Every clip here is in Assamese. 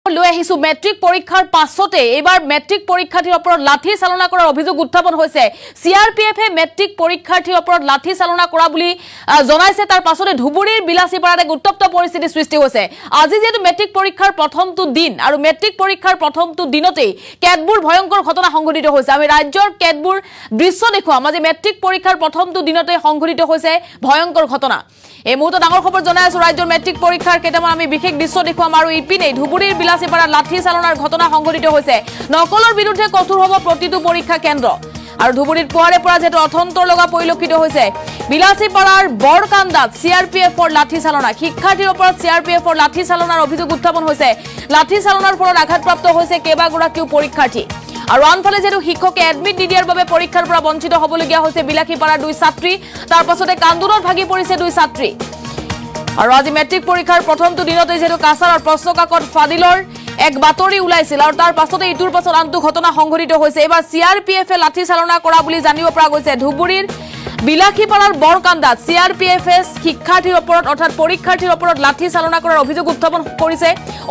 লৈ আহিছো মেট্ৰিক পৰীক্ষাৰ পাছতে এবাৰ মেট্ৰিক পৰীক্ষাৰ্থীৰ ওপৰত লাঠি চালনা কৰাৰ অভিযোগ উত্থাপন হৈছে সিআৰপিএফে মেট্ৰিক পৰীক্ষাৰ্থীৰ ওপৰত লাঠি চালনা কৰা বুলি জনাইছে তাৰ পাছতে ধুবুৰীৰ বিলাসীপাৰাত এক উত্তপ্ত পৰিস্থিতি সৃষ্টি হৈছে আজি যেটো মেট্ৰিক পৰীক্ষাৰ প্ৰথমটো দিন আৰু মেট্ৰিক পৰীক্ষাৰ প্ৰথমটো দিনতেই কেতবোৰ ভয়ংকৰ ঘটনা সংঘটিত হৈছে আমি ৰাজ্যৰ কেতবোৰ দৃশ্য দেখুৱাম আজি মেট্ৰিক পৰীক্ষাৰ প্ৰথমটো দিনতে সংঘটিত হৈছে ভয়ংকৰ ঘটনা এই মুহূৰ্তে ডাঙৰ খবৰ জনাই আছো ৰাজ্যৰ মেট্ৰিক পৰীক্ষাৰ কেইটামান আমি বিশেষ দৃশ্য দেখুৱাম আৰু ইপিনে ধুবুৰীৰ বিলাসীপাৰাত লাঠি চালনাৰ ঘটনা সংঘটিত হৈছে নকলৰ বিৰুদ্ধে কঠোৰ হ'ব প্ৰতিটো পৰীক্ষা কেন্দ্ৰ আৰু ধুবুৰীত পুৱাৰে পৰা যেটো অথন্তৰ লগা পৰিলক্ষিত হৈছে বিলাসীপাৰাৰ বৰকান্দাত সিআৰপিএফৰ লাঠি চালনা শিক্ষাৰ্থীৰ ওপৰত সিআৰপিএফৰ লাঠি চালনাৰ অভিযোগ উত্থাপন হৈছে লাঠি চালনাৰ ফলত আঘাতপ্ৰাপ্ত হৈছে কেইবাগৰাকীও পৰীক্ষাৰ্থী আৰু আনফালে যেটো শিক্ষকে এডমিট দিদিয়াৰ বাবে পৰীক্ষাৰ পৰা বঞ্চিত হ'বলগীয়া হৈছে বিলাসীপাৰাৰ দুই ছাত্ৰী তাৰ পাছতে কান্দোনত ভাগি পৰিছে দুই ছাত্ৰী আৰু আজি মেট্ৰিক পৰীক্ষাৰ প্ৰথমটো দিনতে যেটো কাছাৰৰ প্ৰশ্নকাকত ফাদিলৰ এক বাতৰি ওলাইছিল আৰু তাৰ পাছতে ইটোৰ পাছত আনটো ঘটনা সংঘটিত হৈছে এবাৰ সিআৰপিএফে লাঠি চালনা কৰা বুলি জানিব পৰা গৈছে ধুবুৰীৰ বিলাসীপাৰাৰ বৰকান্দাত সিআৰপিএফে শিক্ষাৰ্থীৰ ওপৰত অৰ্থাৎ পৰীক্ষাৰ্থীৰ ওপৰত লাঠি চালনা কৰাৰ অভিযোগ উত্থাপন কৰিছে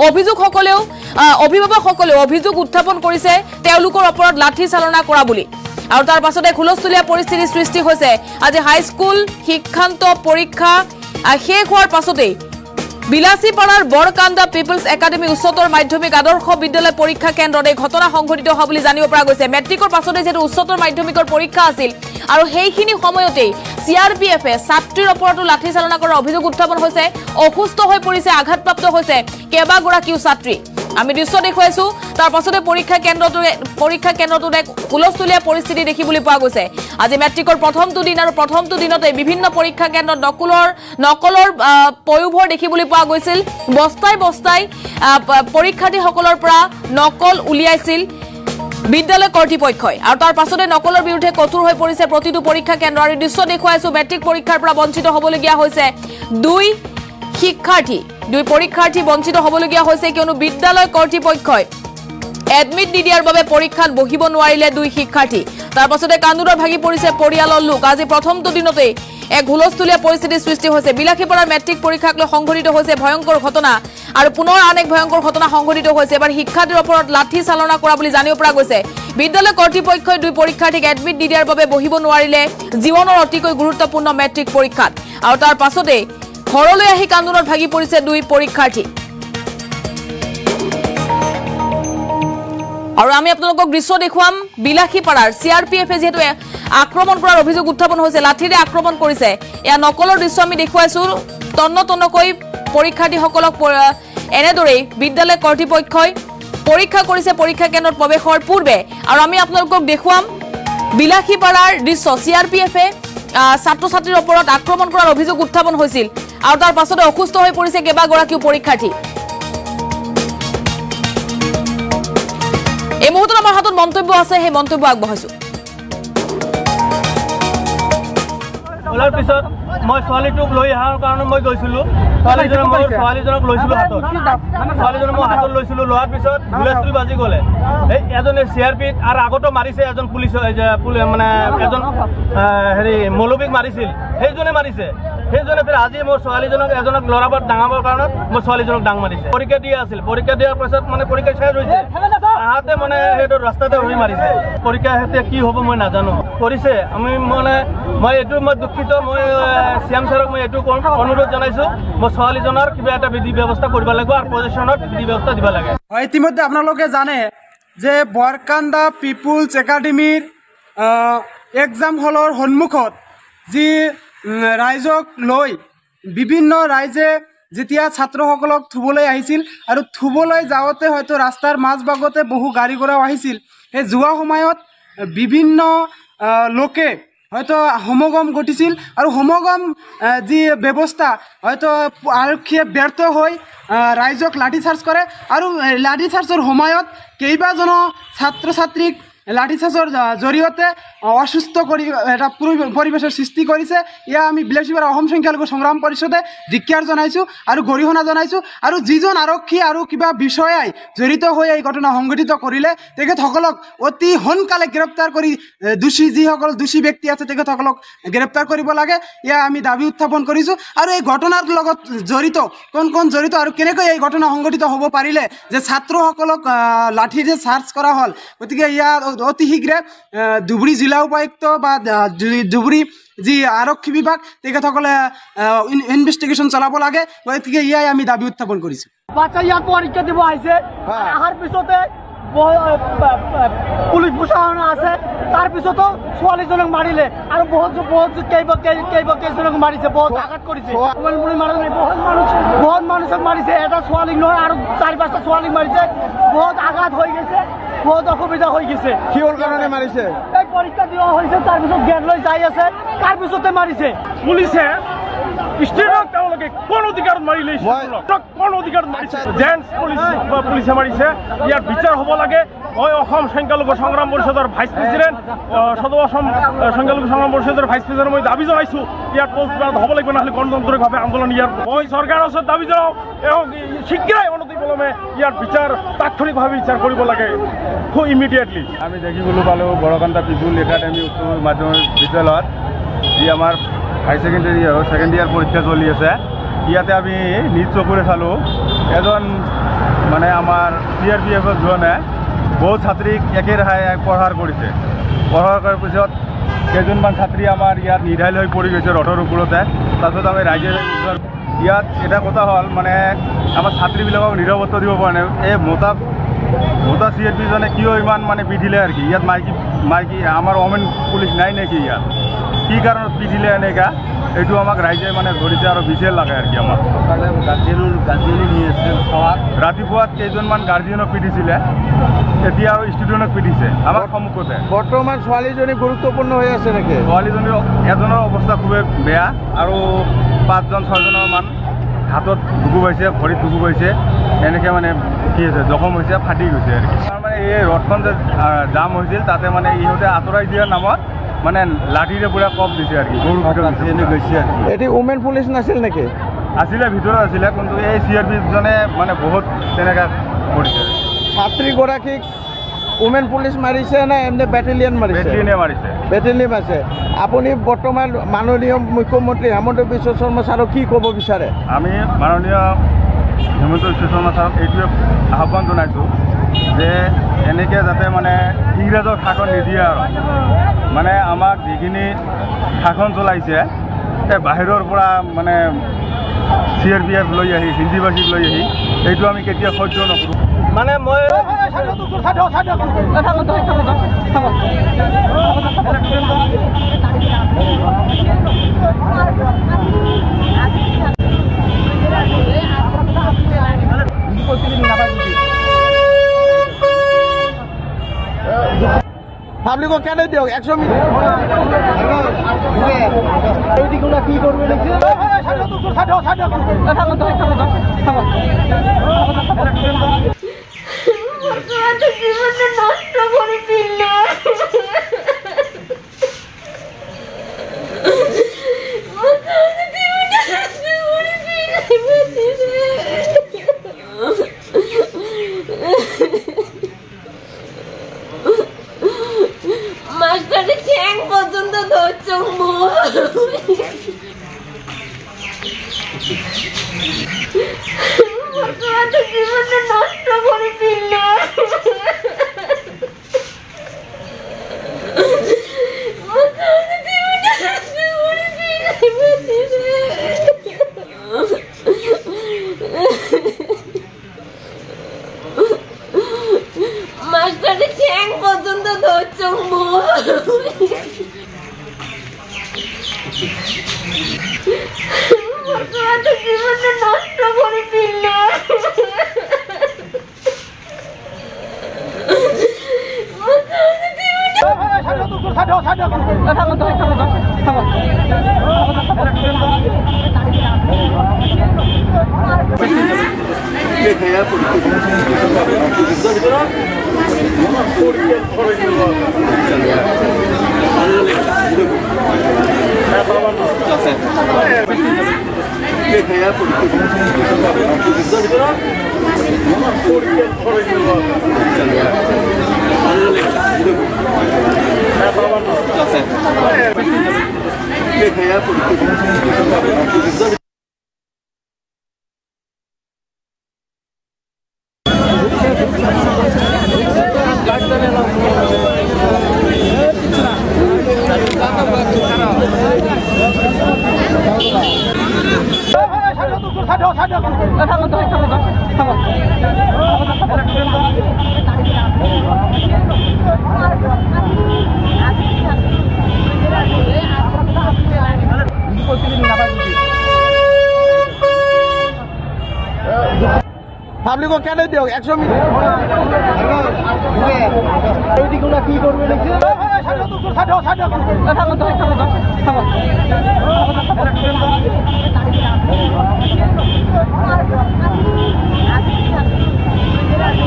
অভিভাৱকসকলেও অভিযোগ উত্থাপন কৰিছে তেওঁলোকৰ ওপৰত লাঠি চালনা কৰা বুলি আৰু তাৰ পাছতে খুলস্থলীয়া পৰিস্থিতি সৃষ্টি হৈছে আজি হাইস্কুল শিক্ষান্ত পৰীক্ষা শেষ হোৱাৰ পাছতে বিলাসীপাৰাৰ বৰকান্দা পিপলছ একাডেমি উচ্চতৰ মাধ্যমিক আদৰ্শ বিদ্যালয় পৰীক্ষা কেন্দ্ৰতে ঘটনা সংঘটিত হোৱা বুলি জানিব পৰা গৈছে মেট্ৰিকৰ পাছতে যেটো উচ্চতৰ মাধ্যমিকৰ পৰীক্ষা আছিল আৰু সেইখিনি সময়তে সিআৰপিএফে ছাত্ৰীৰ ওপৰতো লাঠি চালনা কৰাৰ অভিযোগ উত্থাপন হৈছে অসুস্থ হৈ পৰিছে আঘাতপ্ৰাপ্ত হৈছে কেইবাগৰাকীও ছাত্ৰী আমি দৃশ্য দেখুৱাইছো তাৰ পাছতে পৰীক্ষা কেন্দ্ৰটো এক হুলস্থুলীয়া পৰিস্থিতি দেখিবলৈ পোৱা গৈছে আজি মেট্ৰিকৰ প্ৰথমটো দিন আৰু প্ৰথমটো দিনতে বিভিন্ন পৰীক্ষা কেন্দ্ৰত নকলৰ পয়োভৰ দেখিবলৈ পোৱা গৈছিল বস্তাই পৰীক্ষাৰ্থীসকলৰ পৰা নকল উলিয়াইছিল বিদ্যালয় কৰ্তৃপক্ষই আৰু তাৰ পাছতে নকলৰ বিৰুদ্ধে কঠোৰ হৈ পৰিছে প্ৰতিটো পৰীক্ষা কেন্দ্ৰ আৰু দৃশ্য দেখুৱাইছো মেট্ৰিক পৰীক্ষাৰ পৰা বঞ্চিত হ'বলগীয়া হৈছে দুই পৰীক্ষাৰ্থী বঞ্চিত হ'বলগীয়া হৈছে কিয়নো বিদ্যালয় কৰ্তৃপক্ষই এডমিট দিদিয়াৰ বাবে পৰীক্ষাত বহিব নোৱাৰিলে দুই শিক্ষাৰ্থী তাৰ পাছতে কান্দোনত ভাগি পৰিছে পৰিয়ালৰ লোক আজি প্ৰথমটো দিনতে এক হুলস্থুলীয়া পৰিস্থিতিৰ সৃষ্টি হৈছে বিলাসীপাৰাৰ মেট্ৰিক পৰীক্ষাক লৈ সংঘটিত হৈছে ভয়ংকৰ ঘটনা আৰু পুনৰ আন এক ভয়ংকৰ ঘটনা সংঘটিত হৈছে এবাৰ শিক্ষাৰ্থীৰ ওপৰত লাঠি চালনা কৰা বুলি জানিব পৰা গৈছে বিদ্যালয় কৰ্তৃপক্ষই দুই পৰীক্ষাৰ্থীক এডমিট দিদিয়াৰ বাবে বহিব নোৱাৰিলে জীৱনৰ অতিকৈ গুৰুত্বপূৰ্ণ মেট্ৰিক পৰীক্ষাত আৰু তাৰ পাছতে ঘৰলৈ আহি কান্দোনত ভাগি পৰিছে দুই পৰীক্ষাৰ্থী আৰু আমি আপোনালোকক দৃশ্য দেখুৱাম বিলাসীপাৰাৰ সিআৰপিএফে যেটো আক্ৰমণ কৰাৰ অভিযোগ উত্থাপন হৈছে লাঠিৰে আক্ৰমণ কৰিছে এয়া নকলৰ দৃশ্য আমি দেখুৱাইছো তন্নকৈ পৰীক্ষাৰ্থীসকলক এনেদৰে বিদ্যালয় কৰ্তৃপক্ষই পৰীক্ষা কৰিছে পৰীক্ষা কেন্দ্ৰত প্ৰৱেশৰ পূৰ্বে আৰু আমি আপোনালোকক দেখুৱাম বিলাসীপাৰাৰ দৃশ্য সিআৰপিএফে ছাত্ৰ ছাত্ৰীৰ ওপৰত আক্ৰমণ কৰাৰ অভিযোগ উত্থাপন হৈছিল আৰু তাৰ পাছতে অসুস্থ হৈ পৰিছে কেইবাগৰাকীও পৰীক্ষাৰ্থী এই মুহূৰ্তত আমাৰ হাতত মন্তব্য আছে সেই মন্তব্য আগবঢ়াইছো ওলাৰ পিছত মই ছোৱালীটোক লৈ অহাৰ কাৰণে মই গৈছিলো ছোৱালীজনক লৈছিলো হাতত ছোৱালীজনক মই হাতত লৈছিলো লোৱাৰ পিছত হুলস্থুল বাজি গ'লে এই এজনে চিআৰপিত আৰু আগতো মাৰিছে এজন পুলিচ মানে এজন মৌলবীক মাৰিছিল সেইজনে মাৰিছে ফেৰ আজি মোৰ ছোৱালীজনক এজনক ল'ৰাবাৰ ডাঙাবৰ কাৰণত মোৰ ছোৱালীজনক ডাং মাৰিছে পৰীক্ষা দিয়া আছিল পৰীক্ষা দিয়াৰ পিছত মানে পৰীক্ষা শেষ হৈছে তাহাঁতে মানে সেইটো ৰাস্তাতে ধৰি মাৰিছে পৰীক্ষা শেষে কি হ'ব মই নাজানো কৰিছে আমি মানে মই দুখিত মই চিএম ছাৰক মই এইটো অনুৰোধ জনাইছোঁ মোৰ ছোৱালীজনৰ কিবা এটা বিধি ব্যৱস্থা কৰিব লাগিব আৰু পজিশ্যনত বিধি ব্যৱস্থা দিব লাগে ইতিমধ্যে আপোনালোকে জানে যে বৰকান্দা পিপুলছ একাডেমীৰ এক্সাম হলৰ সন্মুখত যি ৰাইজক লৈ বিভিন্ন ৰাইজে যেতিয়া ছাত্ৰসকলক থুবলৈ আহিছিল আৰু থুবলৈ যাওঁতে হয়তো ৰাস্তাৰ মাজভাগতে বহু গাড়ী ঘোঁৰাও আহিছিল সেই যোৱা সময়ত বিভিন্ন লোকে হয়তো সমাগম ঘটিছিল আৰু সমাগম যি ব্যৱস্থা হয়তো আৰক্ষীয়ে ব্যৰ্থ হৈ ৰাইজক লাঠি চাৰ্জ কৰে আৰু লাঠি চাৰ্জৰ সময়ত কেইবাজনো ছাত্ৰ ছাত্ৰীক লাঠিচাৰ্জৰ জৰিয়তে অসুস্থ কৰি এটা পৰিৱেশৰ সৃষ্টি কৰিছে। ইয়া আমি বিলাসীপাৰা অসম সংখ্যালঘু সংগ্ৰাম পৰিষদে ধিক্কাৰ জনাইছোঁ আৰু গৰিহণা জনাইছোঁ। আৰু যিজন আৰক্ষী আৰু কিবা বিষয়াই জড়িত হৈ এই ঘটনা সংঘটিত কৰিলে তেখেতসকলক অতি সোনকালে গ্ৰেপ্তাৰ কৰি যিসকল দোষী ব্যক্তি আছে তেখেতসকলক গ্ৰেপ্তাৰ কৰিব লাগে। ইয়া আমি দাবী উত্থাপন কৰিছোঁ। আৰু এই ঘটনাৰ লগত জড়িত কোন জড়িত আৰু কেনেকৈ এই ঘটনা সংঘটিত হ'ব পাৰিলে যে ছাত্ৰসকলক লাঠিৰে চাৰ্জ কৰা হ'ল। গতিকে ইয়াৰ অতি শীঘ্ৰে ধুবুৰী জিলা উপায়ুক্ত বা ধুবুৰী যি আৰক্ষী বিভাগ তেখেতসকলে ইনভেষ্টিগেশ্যন চলাব লাগে। গতিকে ইয়াই আমি দাবী উত্থাপন কৰিছোঁ। বাচ্চা ইয়াত পৰীক্ষা দিব আহিছে, অহাৰ পিছতে পুলিচ প্ৰশাসন আছে, তাৰপিছতো ছোৱালীজনক মাৰিলে আৰু বহুত কেইজনক মাৰিছে, বহুত আঘাত কৰিছে, বহুত মানুহক মাৰিছে। এটা ছোৱালীক নহয় আৰু 4-5টা ছোৱালীক মাৰিছে, বহুত আঘাত হৈ গৈছে, বহুত অসুবিধা হৈ গৈছে। কিহৰ কাৰণে মাৰিছে? এই পৰীক্ষা দিয়া হৈছে, তাৰপিছত গেট লৈ যাই আছে, তাৰপিছতে মাৰিছে। পুলিচে ষ্টেটত তেওঁলোকে কোন অধিকাৰত মাৰিলে, কোন অধিকাৰত মাৰিছে? জেন্টছ পুলিচে মাৰিছে। ইয়াৰ বিচাৰ হ'ব লাগে। মই অসম সংখ্যালঘু সংগ্ৰাম পৰিষদৰ ভাইচ প্ৰেচিডেণ্ট, সদৌ অসম সংখ্যালঘু সংগ্ৰাম পৰিষদৰ ভাইচ প্ৰেচিডেণ্ট মই দাবী জনাইছোঁ ইয়াৰ পোষ্টপাত হ'ব লাগিব, নহ'লে গণতান্ত্ৰিকভাৱে আন্দোলন ইয়াৰ মই চৰকাৰৰ ওচৰত দাবী জনাওঁ শীঘ্ৰেই অনতিপলমে ইয়াৰ বিচাৰ তাৎক্ষণিকভাৱে বিচাৰ কৰিব লাগে, খুব ইমিডিয়েটলি। আমি দেখিবলৈ পালোঁ বৰকান্দা পিপুল একাডেমী উচ্চ মাধ্যমিক বিদ্যালয়ত যি আমাৰ হাই ছেকেণ্ডেৰী আৰু ছেকেণ্ড ইয়াৰ পৰীক্ষা চলি আছে। ইয়াতে আমি নিজ চকুৰে চালোঁ এজন মানে আমাৰ CRPF জনে বহুত ছাত্ৰীক একেৰাহে প্ৰহাৰ কৰিছে। প্ৰহাৰ কৰাৰ পিছত কেইজনমান ছাত্ৰী আমাৰ ইয়াত নিৰ্ধাৰিত হৈ পৰি গৈছে ৰথৰ ওপৰতে। তাৰপিছত আমি ৰাইজে ইয়াত এটা কথা হ'ল মানে আমাৰ ছাত্ৰীবিলাকক নিৰাপত্তা দিব পৰা নাই। এই মোটা CRPজনে কিয় ইমান মানে পিঠিলে আৰু কি ইয়াত মাইকী আমাৰ ওমেন পুলিচ নাই নেকি ইয়াত? কি কাৰণত পিঠিলে এনেকা এইটো আমাক ৰাইজে মানে ধৰিছে আৰু বিচাৰ লাগে আৰু কি আমাক গাৰ্জিয়নো নি আছে। ৰাতিপুৱাত কেইজনমান গাৰ্জিয়নক পিটিছিলে, এতিয়া আৰু ষ্টুডেণ্টক পিটিছে আমাৰ সন্মুখতে। বৰ্তমান ছোৱালীজনী গুৰুত্বপূৰ্ণ হৈ আছে নেকি? ছোৱালীজনীৰ এজনৰ অৱস্থা খুবেই বেয়া আৰু 5-6জনৰ মান হাতত দুগু পাইছে, ভৰিত দুগু পাইছে, এনেকৈ মানে কি হৈছে জখম হৈছে, ফাটি গৈছে আৰু কি। মানে এই ৰথখন যে জাম হৈছিল তাতে মানে ইহঁতে আঁতৰাই দিয়াৰ নামত মানে লাঠিৰে পুৰা কপ দিছে আৰু কি, গৰুৰ ভিতৰত গৈছে আৰু কি। এটি উমেন পুলিচ নাছিল নেকি? আছিলে, ভিতৰত আছিলে, কিন্তু এই CRPজনে মানে বহুত তেনেকৈ কৰিছে। ছাত্ৰীগৰাকীক উমেন পুলিচ মাৰিছে নে এনে বেটেলিয়ন মাৰিছে? বেটেলিয়নে মাৰিছে। বেটেলিয়ন মাৰিছে। আপুনি বৰ্তমান মাননীয় মুখ্যমন্ত্ৰী হেমন্ত বিশ্ব শৰ্মা ছাৰক কি ক'ব বিচাৰে? আমি মাননীয় হেমন্ত বিশ্ব শৰ্মা ছাৰক এইটোৱে আহ্বান জনাইছোঁ যে এনেকৈ যাতে মানে ইংৰাজৰ শাসন নিদিয়ে আৰু মানে আমাক যিখিনি শাসন চলাইছে এই বাহিৰৰ পৰা মানে CRPF লৈ আহি, হিন্দীভাষীক লৈ আহি এইটো আমি কেতিয়া সহ্য নকৰোঁ। মানে মই পাব্লিকক কেনে দিয়ক 100 মিনিট কি করবে মাস্টারের ঠ্যাং পর্যন্ত ধরছ জীবনটা নষ্ট করে দিল। মাস্টারের ঠ্যাং পর্যন্ত ধরছ জীবনটা নষ্ট করে দিল। পাবলিক কেন দিও 100 মিনিট এইদিকে কি করবে নাকি